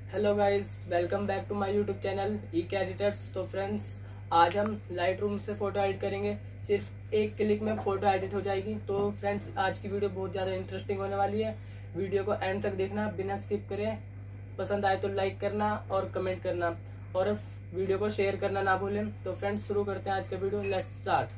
Hello guys, welcome back to my YouTube channel E editors. तो friends, आज हम Lightroom से photo edit करेंगे। सिर्फ एक क्लिक में फोटो एडिट हो जाएगी। तो फ्रेंड्स, आज की वीडियो बहुत ज़्यादा इंटरेस्टिंग होने वाली है। वीडियो को एंड तक देखना, बिना स्किप करें। पसंद आए तो लाइक करना और कमेंट करना, और वीडियो को शेयर करना ना भूलें। तो फ्रेंड्स, शुरू करते हैं आज का वीडियो। Let's start.